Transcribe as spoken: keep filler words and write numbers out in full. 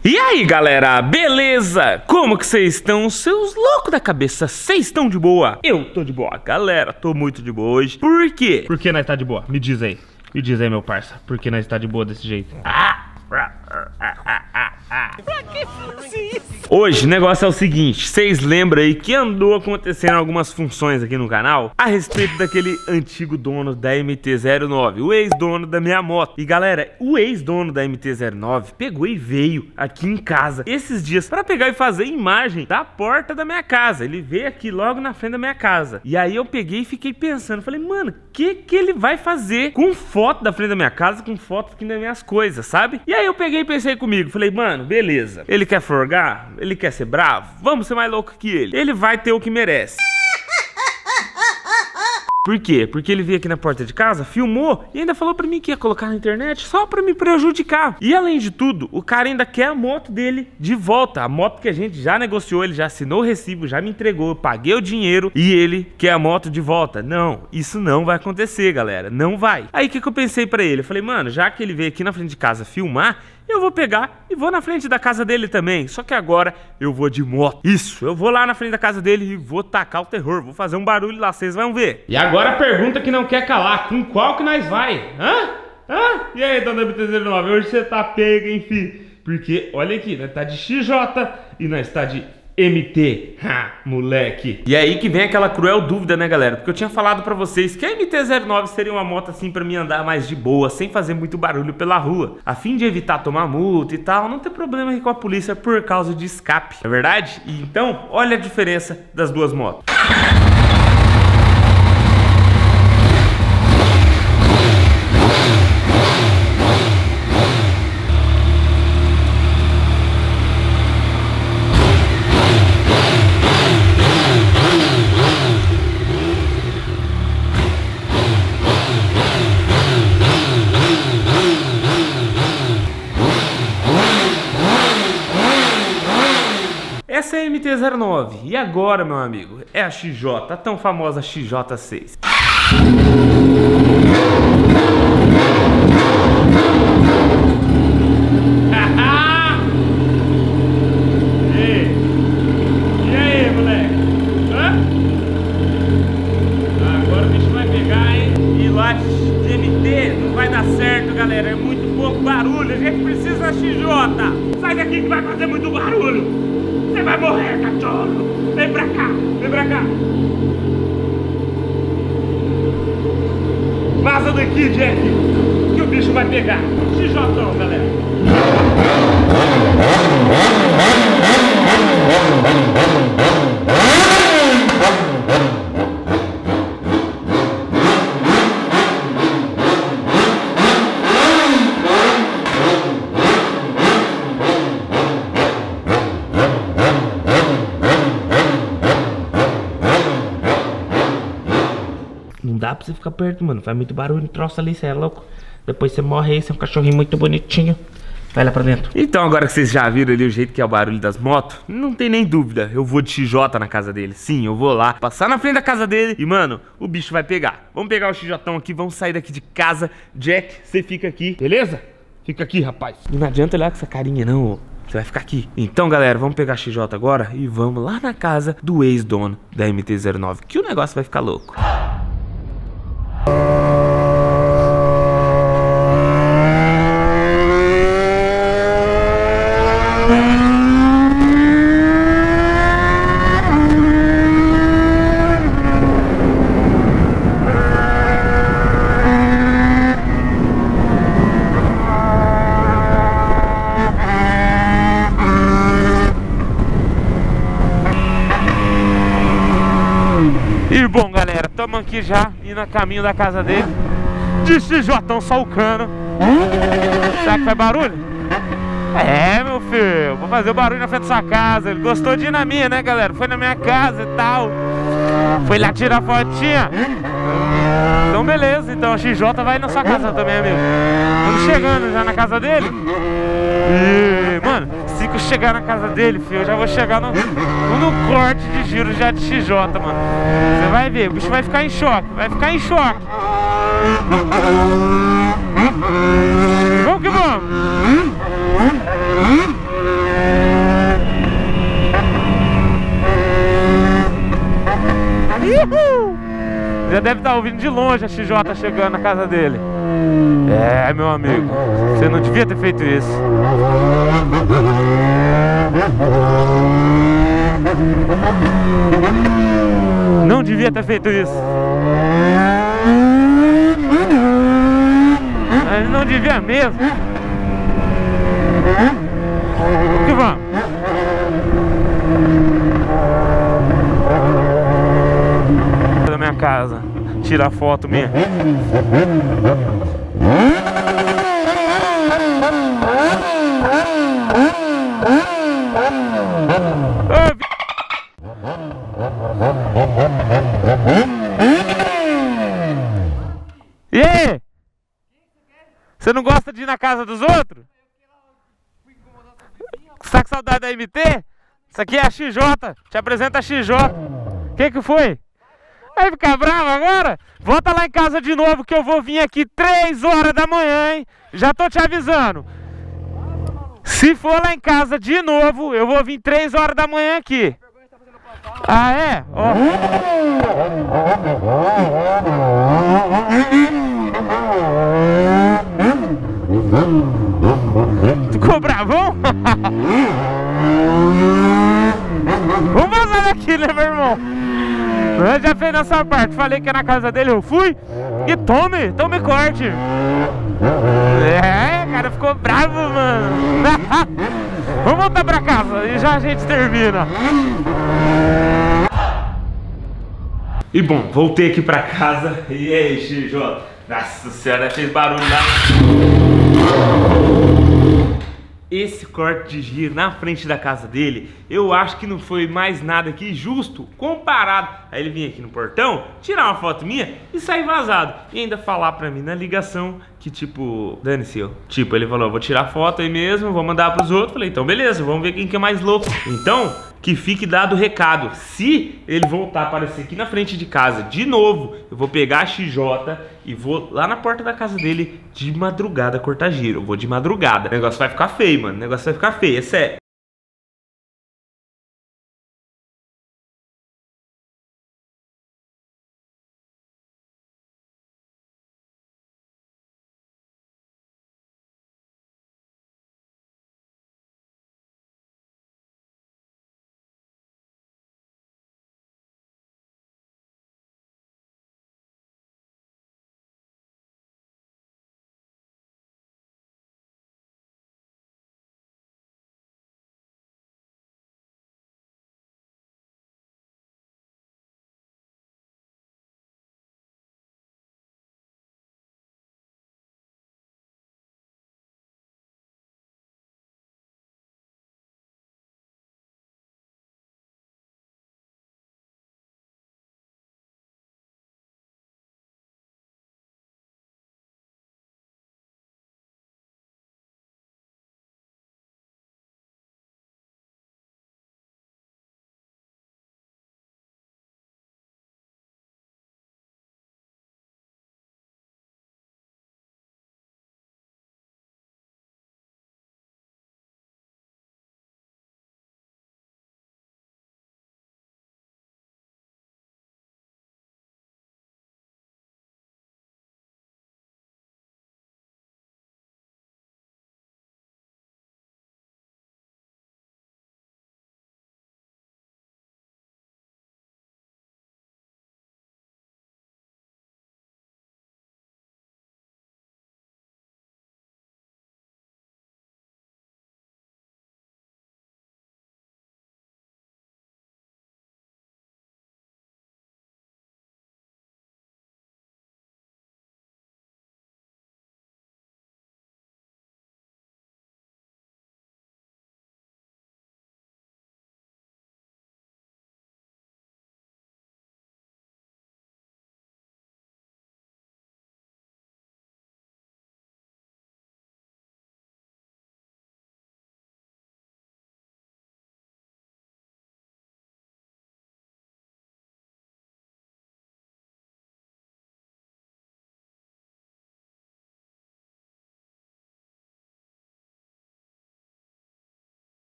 E aí galera, beleza? Como que vocês estão? Seus loucos da cabeça, vocês estão de boa? Eu tô de boa, galera, tô muito de boa hoje. Por quê? Por que nós tá de boa? Me diz aí, me diz aí meu parça, por que nós tá de boa desse jeito? Ah! Pra que fosse isso? Hoje o negócio é o seguinte, vocês lembram aí que andou acontecendo algumas funções aqui no canal a respeito daquele antigo dono da M T zero nove, o ex-dono da minha moto. E galera, o ex-dono da M T zero nove pegou e veio aqui em casa esses dias pra pegar e fazer imagem da porta da minha casa. Ele veio aqui logo na frente da minha casa. E aí eu peguei e fiquei pensando, falei, mano, o que que ele vai fazer com foto da frente da minha casa, com foto aqui das minhas coisas, sabe? E aí eu peguei e pensei comigo, falei, mano, beleza, ele quer forgar, ele quer ser bravo, vamos ser mais louco que ele, ele vai ter o que merece. Por quê? Porque ele veio aqui na porta de casa, filmou e ainda falou pra mim que ia colocar na internet só pra me prejudicar. E além de tudo, o cara ainda quer a moto dele de volta. A moto que a gente já negociou, ele já assinou o recibo, já me entregou, eu paguei o dinheiro e ele quer a moto de volta. Não, isso não vai acontecer, galera, não vai. Aí o que que eu pensei pra ele? Eu falei, mano, já que ele veio aqui na frente de casa filmar, eu vou pegar e vou na frente da casa dele também. Só que agora eu vou de moto. Isso, eu vou lá na frente da casa dele e vou tacar o terror. Vou fazer um barulho lá, vocês vão ver. E agora a pergunta que não quer calar, com qual que nós vai? Hã? Hã? E aí, dona M T zero nove, hoje você tá pega, enfim. Porque, olha aqui, nós tá de X J e nós tá de M T, ha, moleque. E aí que vem aquela cruel dúvida, né, galera? Porque eu tinha falado pra vocês que a M T zero nove seria uma moto assim pra mim andar mais de boa, sem fazer muito barulho pela rua, a fim de evitar tomar multa e tal, não ter problema com a polícia por causa de escape, não é verdade? E então, olha a diferença das duas motos. Essa é a M T zero nove, e agora, meu amigo, é a X J, a tão famosa X J seis. E aí, moleque? Hã? Agora o bicho vai pegar, hein? E lá de M T não vai dar certo, galera, é muito pouco barulho, a gente precisa da X J. Sai daqui que vai fazer muito barulho. Você vai morrer, cachorro! Vem pra cá, vem pra cá! Vaza daqui, Jack! Que o bicho vai pegar! X J, galera! Não dá pra você ficar perto, mano. Faz muito barulho, troço ali, você é louco. Depois você morre aí, você é um cachorrinho muito bonitinho. Vai lá pra dentro. Então agora que vocês já viram ali o jeito que é o barulho das motos, não tem nem dúvida, eu vou de X J na casa dele. Sim, eu vou lá, passar na frente da casa dele e, mano, o bicho vai pegar. Vamos pegar o X J aqui, vamos sair daqui de casa. Jack, você fica aqui, beleza? Fica aqui, rapaz. E não adianta olhar com essa carinha não, você vai ficar aqui. Então, galera, vamos pegar X J agora e vamos lá na casa do ex-dono da M T zero nove, que o negócio vai ficar louco. E bom, galera, estamos aqui já indo a caminho da casa dele. De X J, só o cano. Será que faz barulho? É, meu filho, vou fazer o barulho na frente da sua casa. Ele gostou de ir na minha, né, galera? Foi na minha casa e tal. Foi lá tirar fotinha. Então beleza, então a X J vai na sua casa também, amigo. Estamos chegando já na casa dele. E, mano, se eu chegar na casa dele, filho, eu já vou chegar no, no corte de giro já de X J, mano. Você vai ver, o bicho vai ficar em choque, vai ficar em choque. Vamos que vamos. Já deve estar ouvindo de longe a X J chegando na casa dele. É, meu amigo, você não devia ter feito isso. Não devia ter feito isso. Ele não devia mesmo. O que vamos? Da minha casa, tirar foto minha. E aí? Você não gosta de ir na casa dos outros? Você tá com saudade da M T? Isso aqui é a X J. Te apresenta a X J. O que que foi? Vai ficar bravo agora? Volta lá em casa de novo que eu vou vir aqui três horas da manhã, hein? Já tô te avisando. Se for lá em casa de novo, eu vou vir três horas da manhã aqui. Ah, é? Ó. Ficou bravão? Vamos vazar daqui, né, meu irmão? Eu já fez nessa parte. Falei que é na casa dele, eu fui. E tome, tome corte. É, cara, ficou bravo, mano. Vamos voltar pra casa e já a gente termina. E bom, voltei aqui pra casa. E aí, X J? Nossa senhora, fez barulho lá. Esse corte de giro na frente da casa dele, eu acho que não foi mais nada que justo comparado a ele vir aqui no portão, tirar uma foto minha e sair vazado. E ainda falar pra mim na ligação que tipo, dane-se eu. Tipo, ele falou, vou tirar foto aí mesmo, vou mandar pros outros. Falei, então beleza, vamos ver quem que é mais louco. Então, que fique dado o recado. Se ele voltar a aparecer aqui na frente de casa de novo, eu vou pegar a X J e vou lá na porta da casa dele de madrugada cortar giro. Eu vou de madrugada. O negócio vai ficar feio, mano. O negócio vai ficar feio, é sério.